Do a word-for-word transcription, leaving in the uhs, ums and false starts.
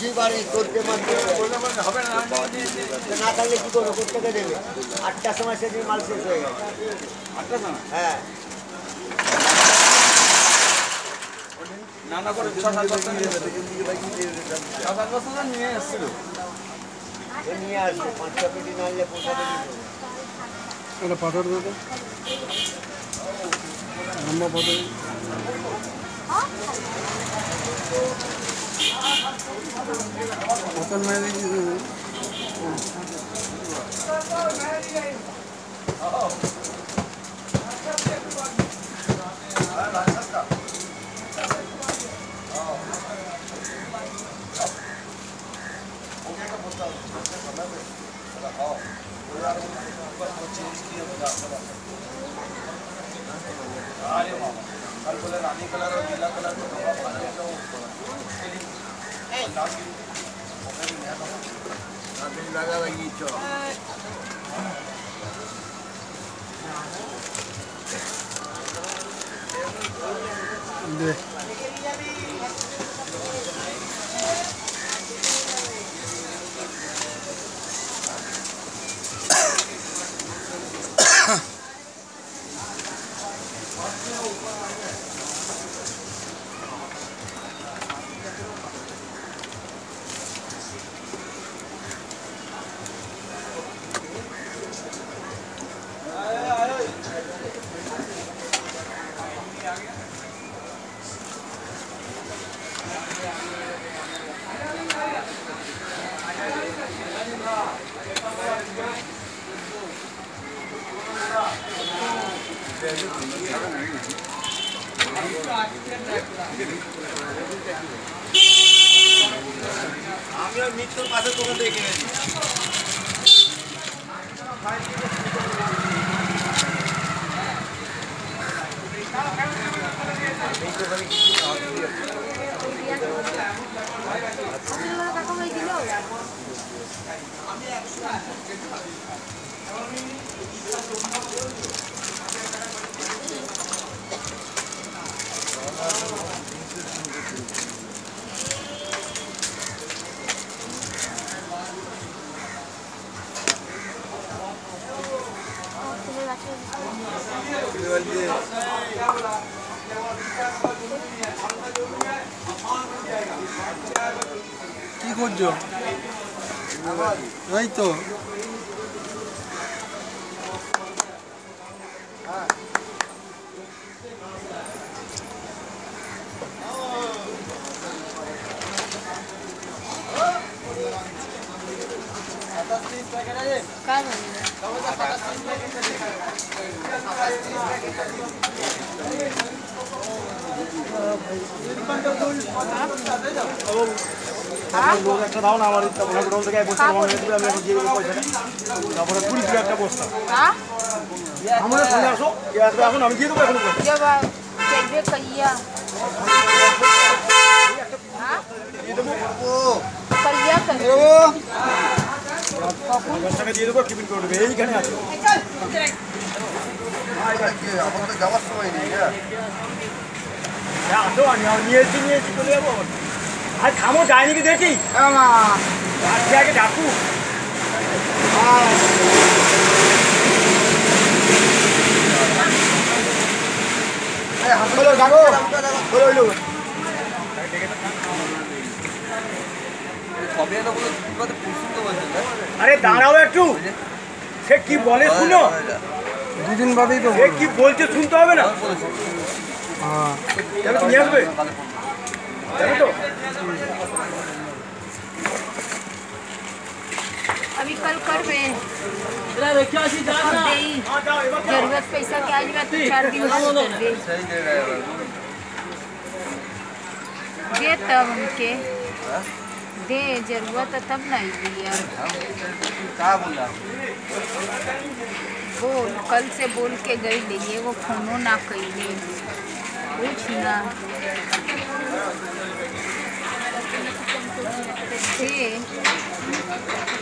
বুঝতেই পারে চলতে মারতে হবে না না থাকলে কি করবো কোথেকে দেবে আটটার সময় সেদিন মাল শেষ হয়ে গেল আটটার সময় হ্যাঁ নানা করে ছ সাত বস্তা নিয়ে যাবে ছ সাত বস্তা নিয়ে এসেছিল নিয়ে আসবে পাঁচ ছ পেটি না নিলে পোষাতে দিতে পাথর দেবে লম্বা পাথর বোতল মেরে দিয়েছে रानी कलर और नीला कलर को लगा लगी चो আমি মৃত্যুর পাশে তোকে দেখে নিয়েছি কি করছো এই তো লোক একটা দাও না আমার ইচ্ছা গোডাউন থেকে এক বস্তা মাল নিয়ে আমি এখন দিয়ে দেবো পয়সাটা তারপরে কুড়ি কিলো একটা বস্তা আমরা চলে আসো কে আসবে এখন আমি দিয়ে দেবো এখন টাকা দিয়ে দেবো টিফিন করে দেবে এইখানে আছে যাওয়ার সময় নেই আসো আমি নিয়েছি নিয়েছি চলে যাবো আর খামো যায়নি কি দেখি আগে ডাকু আরে দাঁড়াও একটু সে কি বলে শুনো দুদিন বাদেই তো সে কি বলছে শুনতে হবে না নিয়ে আসবে तो अभी कल कर में जरूरत पैसा के आज मैं चार दिन बाद कर दे दे तब हमके दे जरूरत है तब नहीं दिया क्या बोला बोल कल से बोल के गई लिए वो फोनो ना कही कुछ ना दे